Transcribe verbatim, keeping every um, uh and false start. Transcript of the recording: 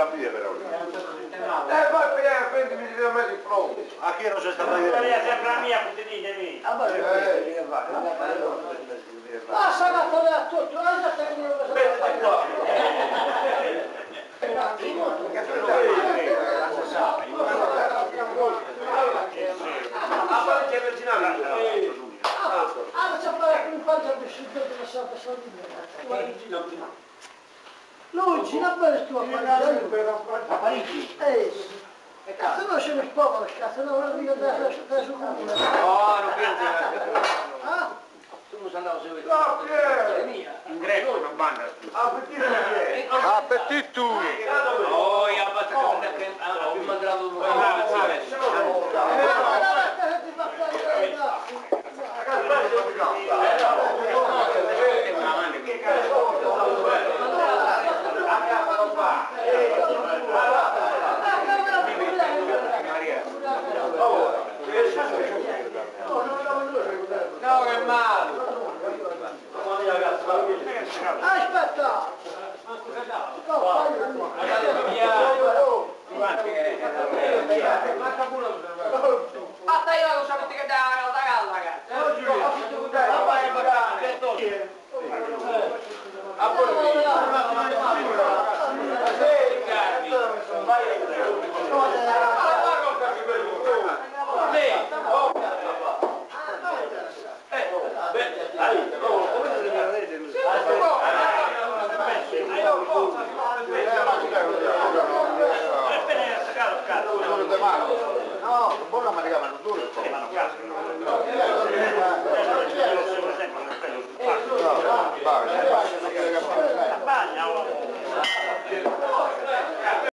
partire però. Eh, poi prendimi di mettere il pronto. A chi non c'è stata Ma lei io? è sempre la mia, potete dire. Ah, ma è che fa? Ah, sarà da tutto, non so se mi lo so. Mettiti qua. Ah, che avvicinare. Ah, non c'è fare più faccia per scegliere la sua persona. Luigi, non puoi tu a Parigi. Eh, cazzo non ce ne può, cazzo non lo dico da su comune. No, non pensi. Ah? Tu non andavo a seguire. No, che è? In greco una banda. Appetito che è? Appetito! Oh, io ho fatto che abbiamo mandato un po'. No, no, no, ti fa fare.